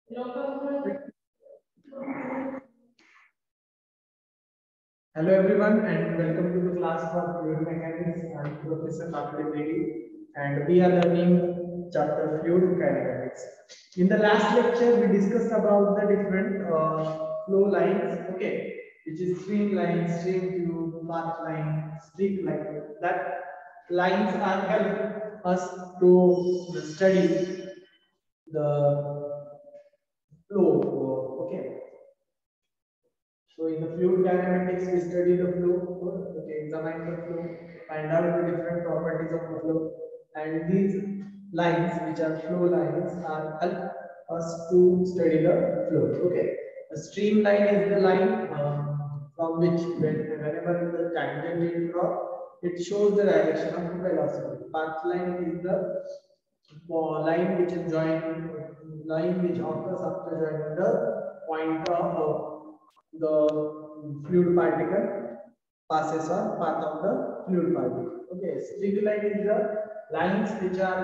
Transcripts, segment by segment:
Hello everyone and welcome to the class for fluid mechanics. I am Professor Kapil Bedi and we are learning chapter fluid kinematics. In the last lecture we discussed about the different flow lines, okay, which is streamline, stream tube, path line, streak line. That lines are help us to study the flow, okay. So in the fluid kinematics, we study the flow, okay, examine the flow, find out the different properties of the flow, and these lines, which are flow lines, are help us to study the flow. Okay, a streamline is the line from which whenever the tangent is drawn, it shows the direction of the velocity. Path line is the line which is joined, line which occurs after joining the point of the fluid particle passes on path of the fluid particle. Okay, streak line is the lines which are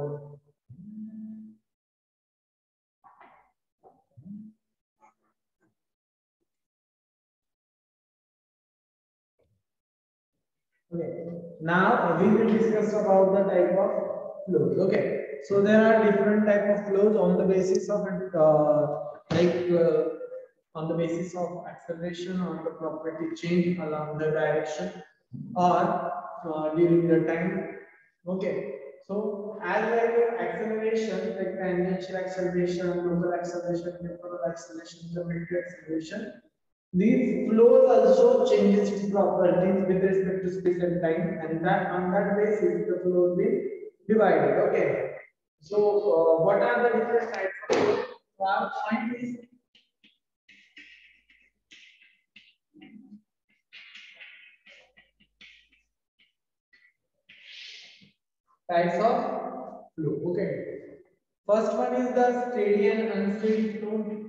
okay. Now we will discuss about the type of flows. Okay, so there are different type of flows on the basis of on the basis of acceleration, on the property change along the direction, or during the time. Okay, so as like acceleration, like tangential acceleration, local acceleration, temporal acceleration, geometric acceleration, these flows also changes its properties with respect to space and time, and that on that basis the flow will be divided. Okay. So what are the different types of flow? Our point is types of flow. Okay. First one is the steady and unsteady flow.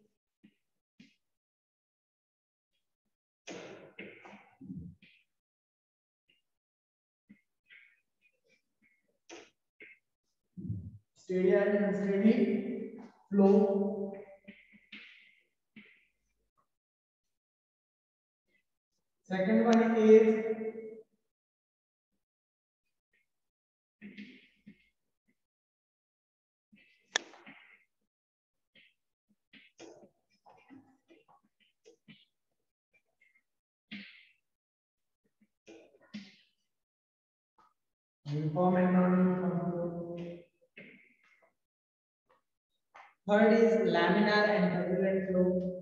Steady and unsteady flow. Second one is uniform and non-uniform flow. Third is laminar and turbulent flow.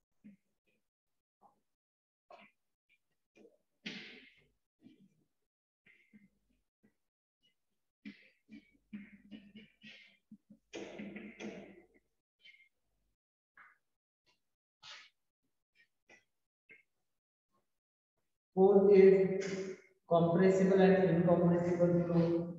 Fourth is compressible and incompressible flow.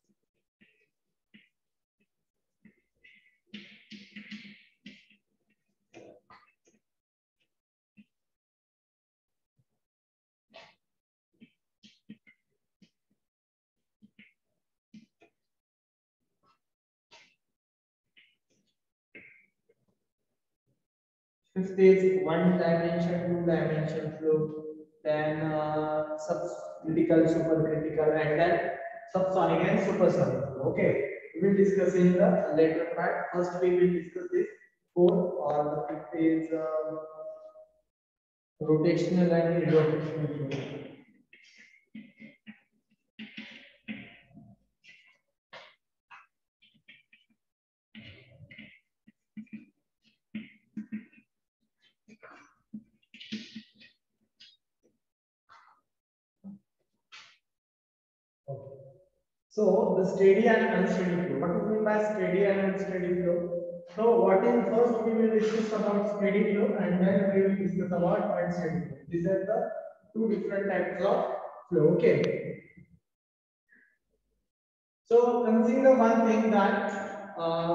Fifth is one dimension, two dimension flow. Then subcritical, supercritical, and then subsonic and supersonic flow. Okay, we will discuss in the later part. First, we will discuss this four, or the fifth is rotational and irrotational flow. Okay. So the steady and unsteady flow. What do you mean by steady and unsteady flow? So what is first we will discuss about steady flow and then we will discuss about unsteady flow. These are the two different types of flow. Okay. So consider one thing that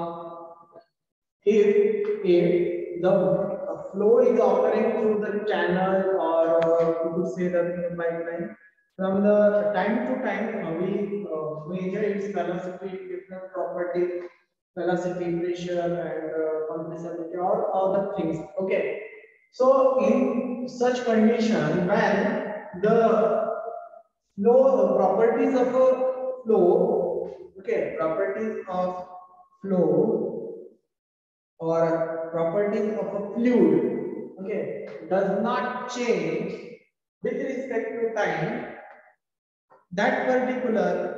if the flow is occurring through the channel, or you could say the pipeline, from the time to time we measure its velocity, different properties, velocity, pressure, and compressibility, or other things. Okay. So in such condition, when the flow properties of a flow, okay, properties of flow or properties of a fluid, okay, does not change with respect to time, that particular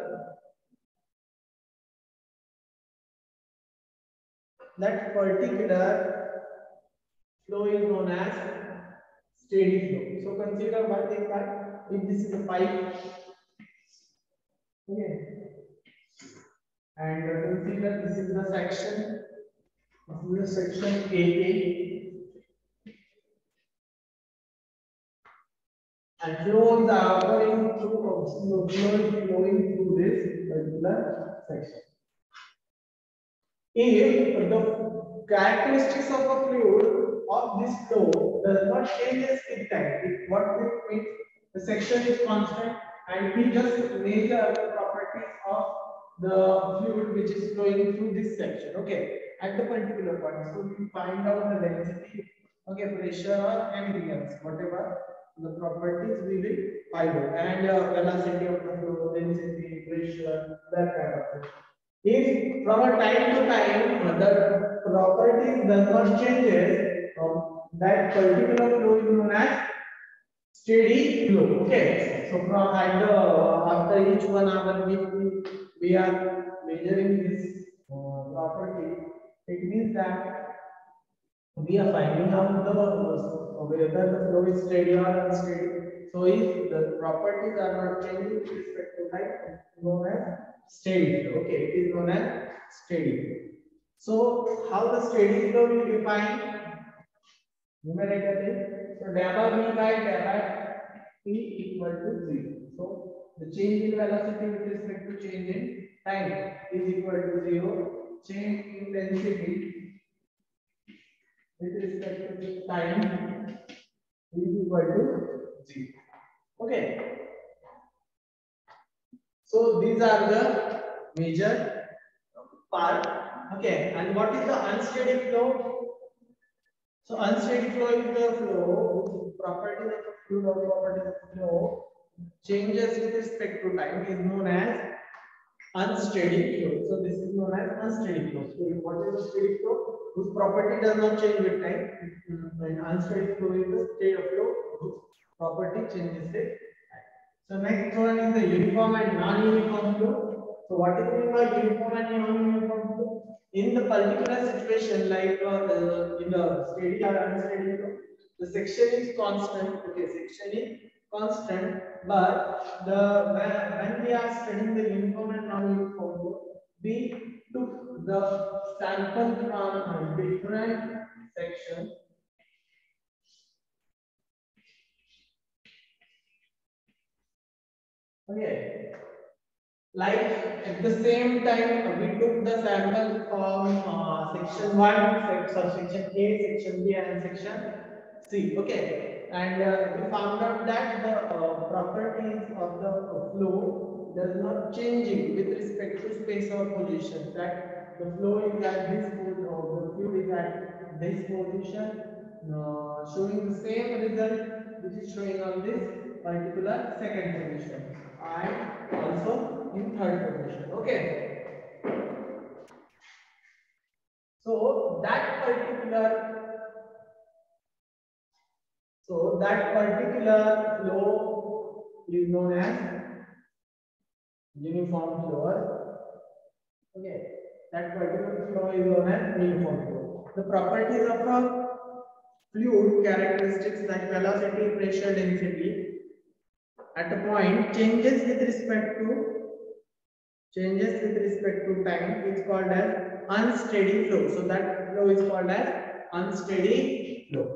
flow is known as steady flow. So consider one thing that if this is a pipe, okay, and consider this is the section, this is the section AA, and flows are going through, flow is flowing through this particular section. If the characteristics of a fluid of this flow does not change with time, if what this means the section is constant and we just measure the properties of the fluid which is flowing through this section, okay, at the particular point. So we find out the density, okay, pressure or anything else, whatever the properties we will find out, and velocity of the flow, density, pressure, that kind of thing. If from a time to time the properties does not changes, that particular flow is known as steady flow. Okay. So from after each 1 hour we are measuring this property. It means that we are finding out whether the flow is steady or unsteady. So if the properties are not changing with respect to time, it is known as steady flow. Okay, it is known as steady flow. So how the steady flow will define? Numerator is so delta v by delta t equal to 0. So the change in velocity with respect to change in time is equal to 0. Change in density with respect to time is equal to 0. Okay. So these are the major part. Okay. And what is the unsteady flow? So unsteady flow is the flow properties of a fluid or properties of flow changes with respect to time is known as unsteady flow. So this is known as unsteady flow. So what is the steady flow? Whose property does not change with time. And unsteady flow is the state of flow whose property changes with time. So next one is the uniform and non-uniform flow. So what is meant by uniform and non-uniform flow? In the particular situation, like in the steady or unsteady flow, the section is constant. Okay, section is constant, but when we are studying the uniform and non-uniform flow, we took the sample from different sections. Okay, like at the same time we took the sample from section 1, section A, section B, and section C. Okay, and we found out that the properties of the flow does not changing with respect to space or position. That the flow is at this position or the fluid is at this position, showing the same result which is showing on this particular second position, and also in third position. Okay. So that particular flow is known as uniform flow. Okay. That particular flow is known as uniform flow. The properties of a fluid characteristics like velocity, pressure, density at a point changes with respect to time is called as unsteady flow. So that flow is called as unsteady flow.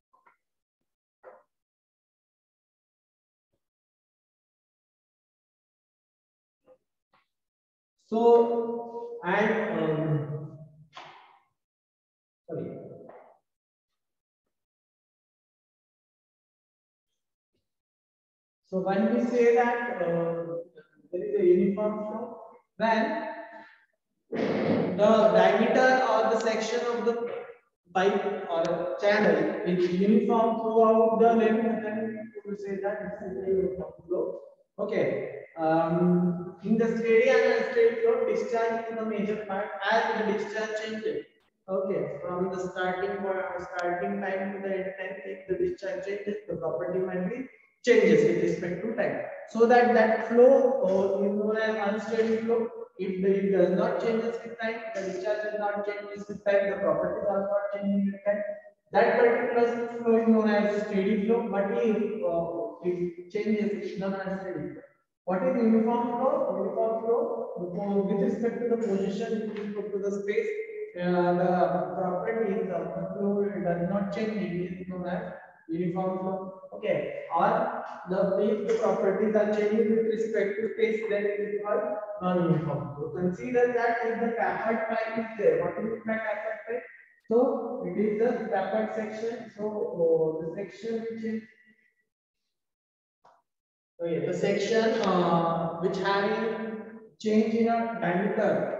So and sorry. So when we say that there is a uniform flow, then the diameter or the section of the pipe or a channel is uniform throughout the length, then we will say that this is a uniform flow. Okay. In the steady and unsteady flow, discharge is the major part as the discharge changes. Okay, from the starting time to the end time, if the discharge changes, the property might be changes with respect to time. So that flow is known as unsteady flow. If it does not changes with time, the discharge does not changes with time, the properties are not changing with time. That particular flow is known as steady flow. But if it changes, it's known as steady flow. What is uniform flow? Uniform flow with respect to the position, with respect to the space, the properties of the flow does not change. It is known as uniform flow. Okay. Or if the properties are changing with respect to space, then it is called non-uniform flow. Consider that if the tapered pipe is there, what is the tapered pipe? So it is the tapered section. So the section which is the section which having change in a diameter.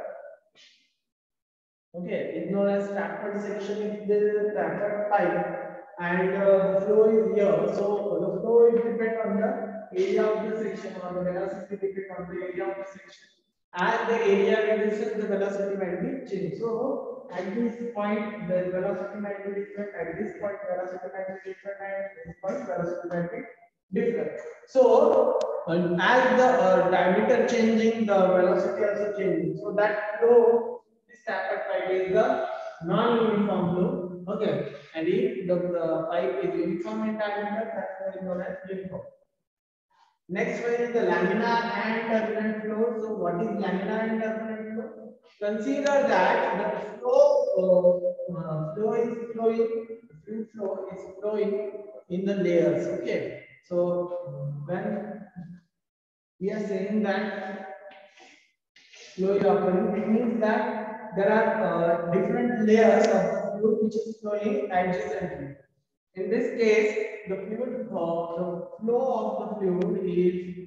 Okay, it's known as tapered section. If there is a tapered pipe and the flow is here, so the flow is depend on the area of the section, or the velocity depend on the area of the section. As the area reduces, the velocity might be changed. So at this point, the velocity might be different. At this point, velocity might be different. And at this point, velocity might be different. So as the diameter changing, the velocity also changing. So that flow, this tapered pipe is the non-uniform flow. Okay, and if the pipe is uniform in diameter, that is known as uniform. Next one is the laminar and turbulent flow. So what is laminar and turbulent flow? Consider that the flow is flowing, fluid flow is flowing in the layers. Okay. So when we are saying that flow is occurring, it means that there are different layers of fluid which is flowing adjacently. In this case, the flow of the fluid is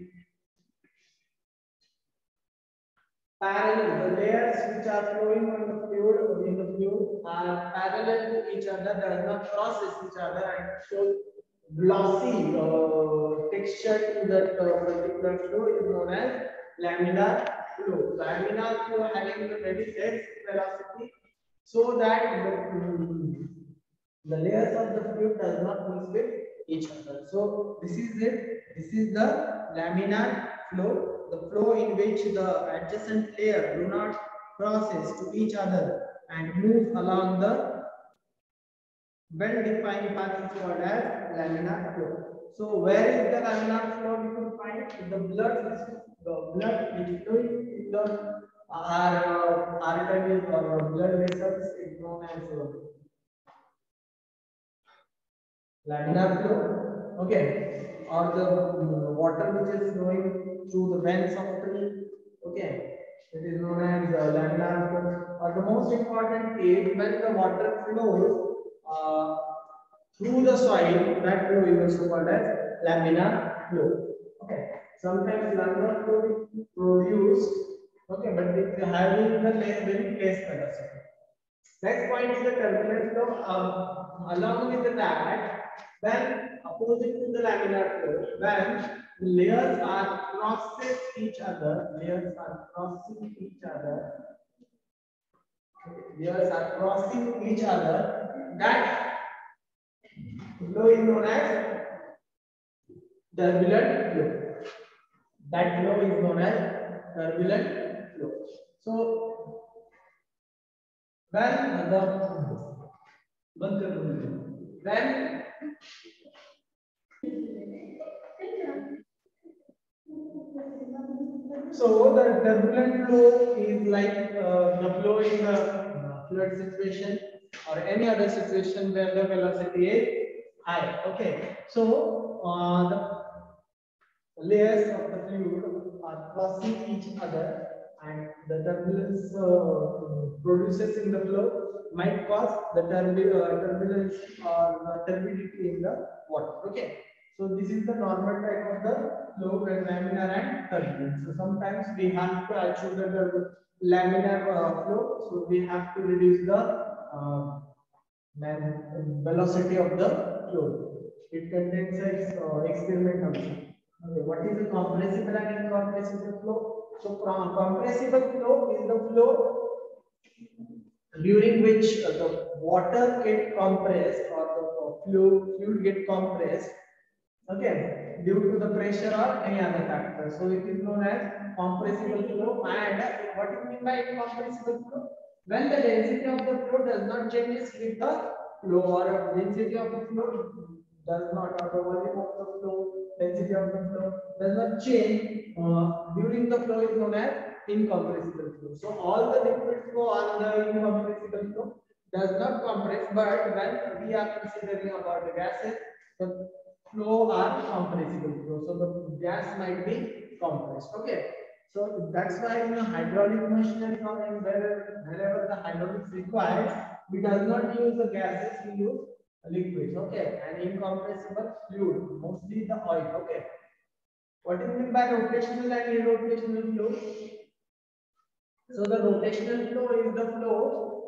parallel. The layers which are flowing on the fluid in the fluid are parallel to each other, does not crosses each other, and show glossy texture to that particular flow is known as laminar flow. Laminar flow having the very less velocity, so that the layers of the fluid does not mix with each other. So this is it. This is the laminar flow, the flow in which the adjacent layer do not crosses to each other and move along the well-defined path is called as laminar flow. So where is the laminar flow? We can find the blood. The blood which flowing in the arteries or blood vessels is known as laminar flow. Okay, or the water which is flowing through the veins of the tree. Okay, it is known as laminar flow. Or the most important is when the water flows through the soil, that flow is also called as laminar flow. Okay, sometimes laminar flow is produced. Okay, but it's having the very less velocity. Next point is the turbulent flow. Along with that, when opposite to the laminar flow, when the layers are crossing each other, layers are crossing each other, that flow is known as turbulent flow. That flow is known as turbulent flow. So when so the turbulent flow is like the flow in the fluid situation or any other situation where the velocity is high. Okay, so the layers of the fluid are crossing each other, and the turbulence produces in the flow might cause the turbulence or turbidity in the water. Okay, so this is the normal type of the flow when laminar and turbulence. So sometimes we have to achieve the laminar flow, so we have to reduce the velocity of the flow. It contains experiment also. Okay, what is the compressible and incompressible flow? So, compressible flow is the flow during which the water get compressed or the fluid get compressed, okay, due to the pressure or any other factor. So it is known as compressible flow. And what is mean by incompressible flow? When the density of the flow does not change with the flow, or density of the flow does not, or the volume of the flow, density of the flow does not change during the flow, is known as incompressible flow. So all the liquid flow on the incompressible flow does not compress, but when we are considering about the gases, the flow are compressible flow. So the gas might be compressed. Okay. So that's why in a hydraulic machinery or wherever the hydraulics requires, we does not use the gases, we use liquids. Okay. And incompressible fluid, mostly the oil. Okay. What is meant by rotational and irrotational flow? So the rotational flow is the flow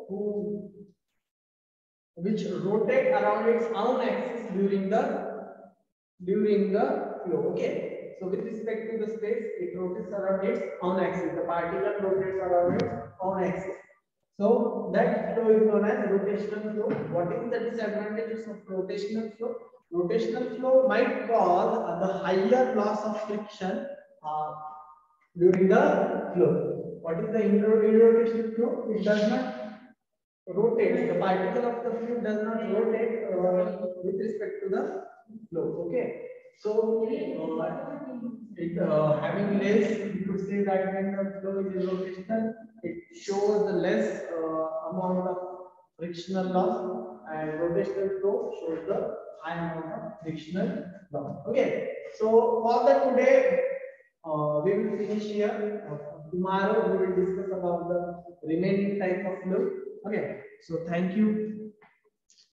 which rotate around its own axis during the flow. Okay. So with respect to the space, it rotates around its own axis. The particle rotates around its own axis. So that flow is known as rotational flow. What is the disadvantages of rotational flow? Rotational flow might cause the higher loss of friction during the flow. What is the irrotational flow? It does not rotate. The particle of the fluid does not rotate with respect to the flow. Okay. So having less, you could say that when the flow is rotational, it shows the less amount of frictional loss, and rotational flow shows the high amount of frictional loss. Okay. So for the today, we will finish here. Tomorrow we will discuss about the remaining type of flow. Okay. So thank you.